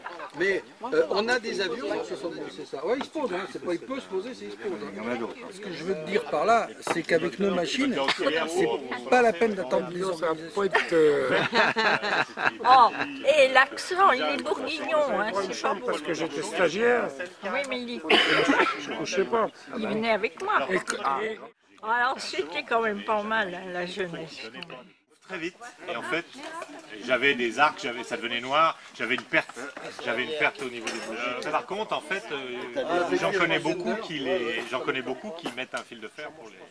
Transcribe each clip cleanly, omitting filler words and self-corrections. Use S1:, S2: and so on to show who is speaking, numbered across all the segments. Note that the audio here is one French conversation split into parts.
S1: Mais on a des avions en 72, c'est ça. Ouais, il se pose, hein. C'est pas il peut se poser, c'est il se pose. Hein. Ce que je veux te dire par là, c'est qu'avec nos machines, c'est pas la peine d'attendre des organisations.
S2: Oh, et l'accent, il est bourguignon, hein, c'est pas beau.
S3: Parce que j'étais stagiaire.
S2: Oui, mais il,
S3: Je sais pas.
S2: il venait avec moi. Alors c'était quand même pas mal, hein, la jeunesse.
S4: Très vite. Et en fait, j'avais des arcs, ça devenait noir, j'avais une perte au niveau des bougies. Par contre, en fait, j'en connais beaucoup qui mettent un fil de fer pour les...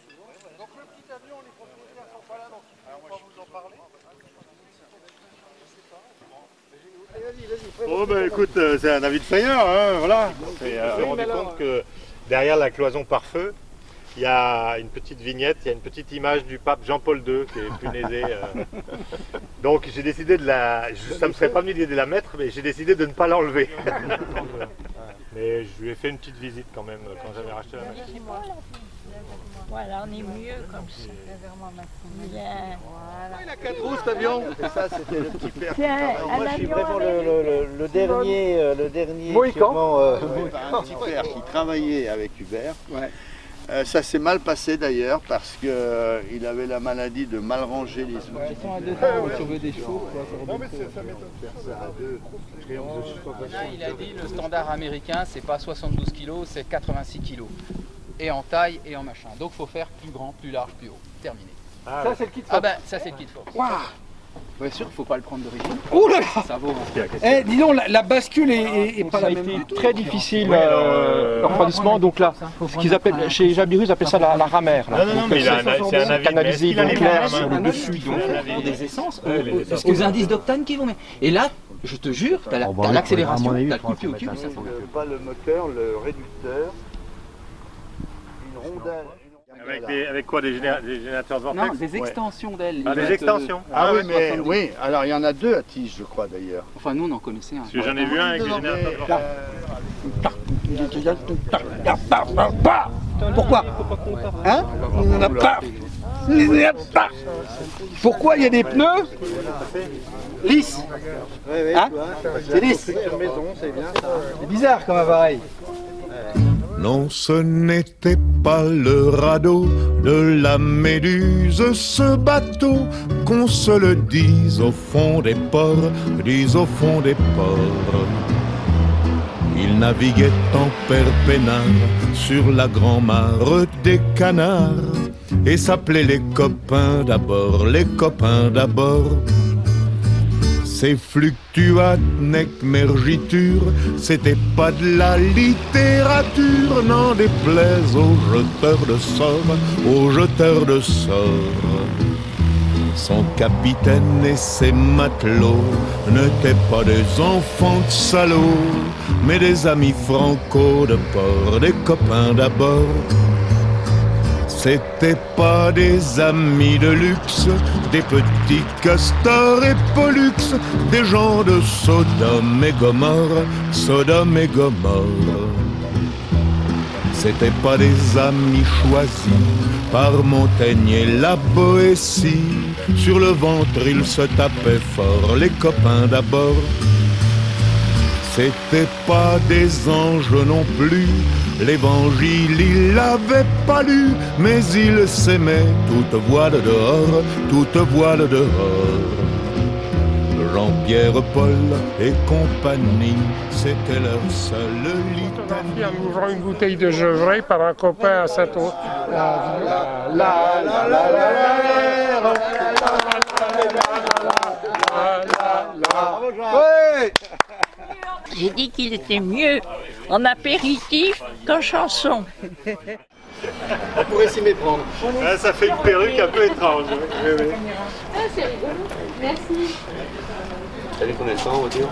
S4: Oh bah écoute, c'est un Avid Flyer, hein, voilà. On s'est rendu compte que derrière la cloison pare-feu, il y a une petite vignette, il y a une petite image du pape Jean-Paul II qui est punaisé. Donc j'ai décidé de la... Ça me serait pas venu l'idée de la mettre, mais j'ai décidé de ne pas l'enlever. Mais je lui ai fait une petite visite quand même quand j'avais racheté la machine.
S2: Voilà, on est mieux comme ça. Bien.
S1: Voilà. Il a 4 roues cet avion. Ça c'était le petit père.
S5: Moi je suis vraiment le dernier
S1: Mohican.
S5: Un petit père qui travaillait avec Hubert. Ouais. Ça s'est mal passé d'ailleurs parce qu'il avait la maladie de mal ranger les outils.
S1: Ils sont à 2 ans, sauver des chevaux.
S5: Non mais ça m'étonne.
S6: Là, il a dit le standard américain c'est pas 72 kg, c'est 86 kg. Et en taille et en machin. Donc il faut faire plus grand, plus large, plus haut. Terminé.
S1: Ah, ça c'est le kit force.
S6: Ah ben ça c'est le kit force.
S1: Waouh.
S6: Bien sûr qu'il ne faut pas le prendre d'origine.
S1: Oh là là.
S6: Ça vaut.
S1: Eh, dis donc, la bascule est pas la même du tout.
S7: Très difficile le refroidissement. Donc là, ce qu'ils appellent, chez Jabirus, ils appellent ça la ramère.
S4: Non, non, mais c'est un avis
S7: canalisé clair sur le dessus.
S6: Pour des essences, parce que les indices d'octane qui vont mettre. Et là, je te jure, tu as l'accélération, tu as le coup de pied au cul.
S5: Pas le moteur, le réducteur, une rondelle.
S4: Avec quoi, des générateurs de vortex?
S6: Non, des extensions d'ailes.
S4: Ah, des extensions.
S5: Ah oui, mais oui, alors il y en a 2 à tige, je crois d'ailleurs.
S6: Enfin, nous on en connaissait un.
S4: Parce que j'en ai vu un avec des générateurs de
S1: Pourquoi? Hein? On n'a pas. Pourquoi il y a des pneus lisses? Hein? C'est lisse. C'est bizarre comme appareil.
S8: Non, ce n'était pas le radeau de la Méduse, ce bateau, qu'on se le dise au fond des ports, dise au fond des ports. Il naviguait en père peinard sur la grand-mare des canards et s'appelait les copains d'abord, les copains d'abord. Ces fluctuates nec mergiture, c'était pas de la littérature, n'en déplaise aux jeteurs de sorts, aux jeteurs de sorts. Son capitaine et ses matelots n'étaient pas des enfants de salauds, mais des amis franco de port, des copains d'abord. C'étaient pas des amis de luxe, des petits castors et pollux, des gens de Sodome et Gomorre, Sodome et Gomorre. C'étaient pas des amis choisis par Montaigne et la Boétie. Sur le ventre ils se tapaient fort, les copains d'abord. C'étaient pas des anges non plus, l'évangile il l'avait pas lu, mais ils s'aimaient toute voile dehors, toute voile dehors. Jean-Pierre, Paul et compagnie, c'était leur seule litanie.
S3: En ouvrant une bouteille de Gevrey par un copain à Saint-Eau.
S2: J'ai dit qu'il était mieux en apéritif qu'en chanson.
S1: On pourrait s'y méprendre.
S4: Ah, ça fait une perruque un peu étrange. Oui, oui.
S9: Ah, c'est rigolo. Merci.
S1: Salut, qu'on est le temps, on va dire.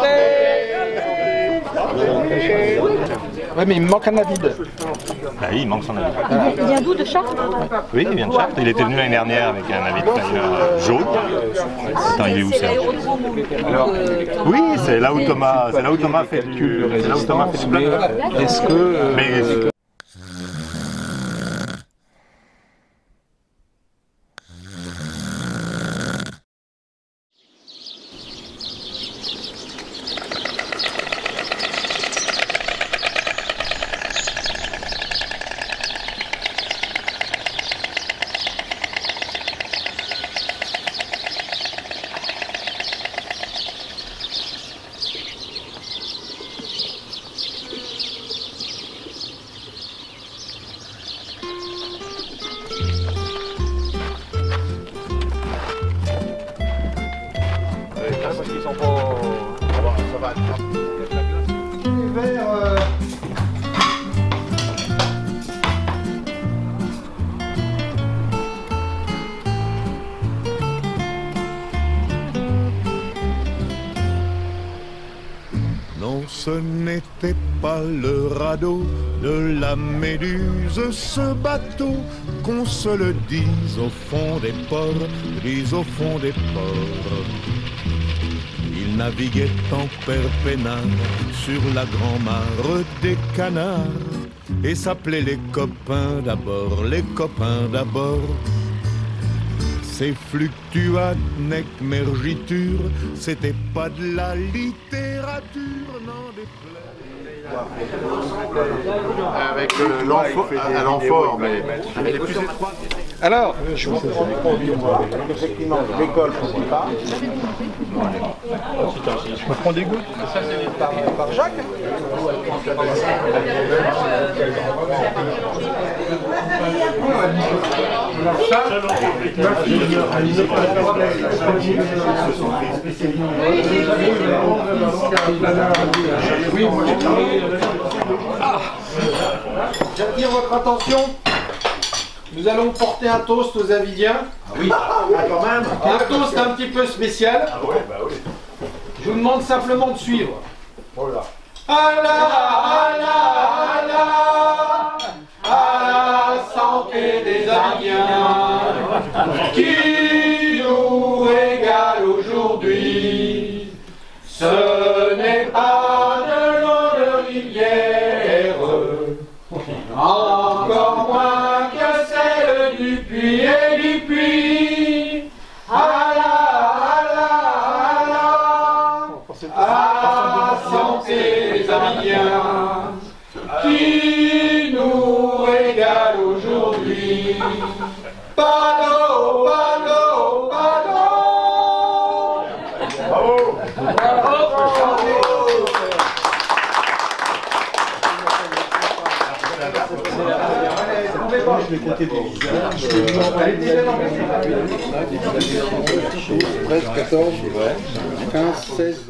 S7: Ouais, mais il me manque un Avid.
S4: Ah oui, il manque son Avid.
S9: Il vient d'où, de Chartres?
S4: Oui, il vient de Chartres. Il était venu l'année dernière avec un Avid Flyer jaune. Attends, il est où ça? Oui, c'est là où Thomas fait du. C'est là où Thomas fait du blague.
S7: Est-ce que...
S5: verre.
S8: Non, ce n'était pas le radeau de la Méduse, ce bateau, qu'on se le dise au fond des ports, dise au fond des ports. Il naviguait en père peinard sur la grand-mare des canards et s'appelait les copains d'abord, les copains d'abord. Ces fluctuates, nec mergiture, c'était pas de la littérature, n'en déplaise.
S4: Avec l'amphore, mais avec les plus étroits.
S1: Alors,
S5: Je vous effectivement, l'école, je ne sais pas.
S1: je me prends des gouttes.
S5: Ça, c'est par Jacques.
S1: J'attire votre attention. Nous allons porter un toast aux Avidiens.
S4: Ah oui, quand même.
S1: Un toast un petit peu spécial.
S4: Ah ouais, bah oui.
S1: Je vous demande simplement de suivre.
S4: Oh là.
S1: Allah, Allah, Allah, à la santé des Avidiens qui nous régale aujourd'hui. Ce n'est pas de l'eau de rivière, encore moins que celle du puits et du puits. Allah, Allah, Allah, à la santé des Avidiens qui nous régale aujourd'hui. Pas d'eau, pas d'eau, pas d'eau.
S4: Bravo.
S5: Je vais compter des visages.
S1: 13, 14, 15, 16.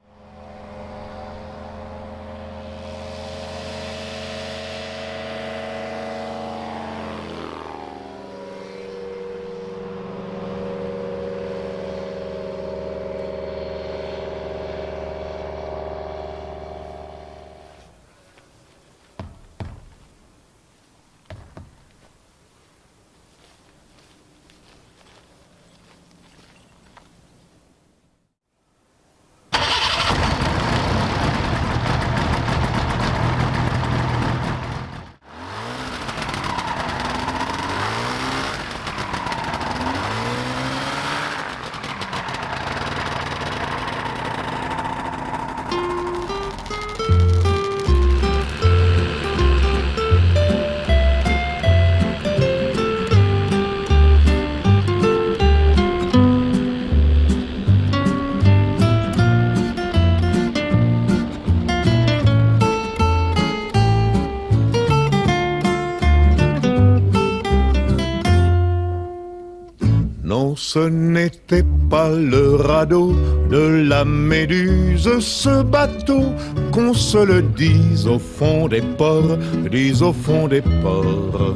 S8: Non, ce n'était pas le radeau de la Méduse, ce bateau, qu'on se le dise au fond des ports, dise au fond des ports.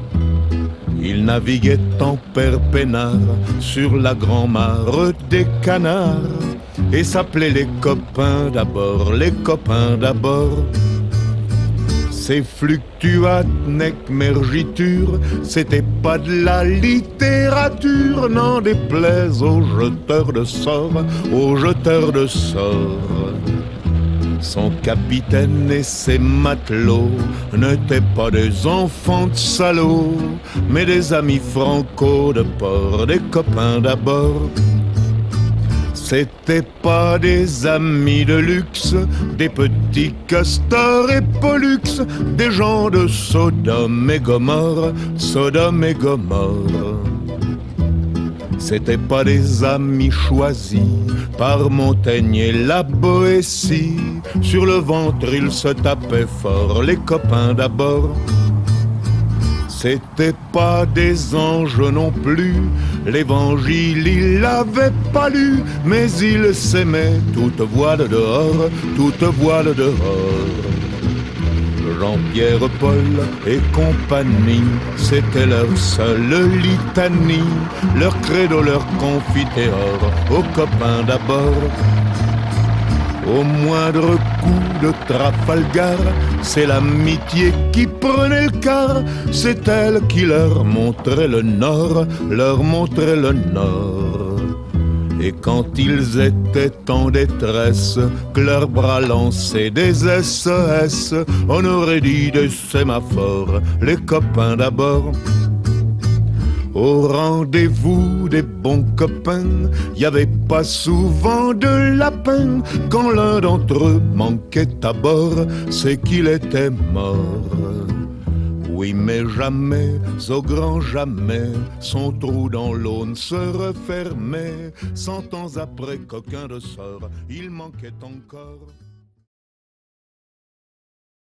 S8: Il naviguait en père peinard sur la grand-mare des canards et s'appelait les copains d'abord, les copains d'abord. Ces fluctuates, nec mergiture, c'était pas de la littérature, n'en déplaise aux jeteurs de sorts, aux jeteurs de sorts. Son capitaine et ses matelots n'étaient pas des enfants de salauds, mais des amis franco de port, des copains d'abord. C'étaient pas des amis de luxe, des petits castors et pollux, des gens de Sodome et Gomorre, Sodome et Gomorre. C'étaient pas des amis choisis par Montaigne et la Boétie. Sur le ventre ils se tapaient fort, les copains d'abord. C'étaient pas des anges non plus, L'évangile il l'avait pas lu, mais il s'aimait, toute voile dehors, toute voile dehors. Jean-Pierre, Paul et compagnie, c'était leur seule litanie, leur credo, leur confiteor, aux copains d'abord. Au moindre coup de Trafalgar, c'est l'amitié qui prenait le quart, c'est elle qui leur montrait le nord, leur montrait le nord. Et quand ils étaient en détresse, que leurs bras lançaient des SOS, on aurait dit des sémaphores, les copains d'abord. Au rendez-vous des bons copains, y avait pas souvent de la peine. Quand l'un d'entre eux manquait à bord, c'est qu'il était mort. Oui, mais jamais, au grand jamais, son trou dans l'eau se refermait. 100 ans après qu'aucun de sort, il manquait encore.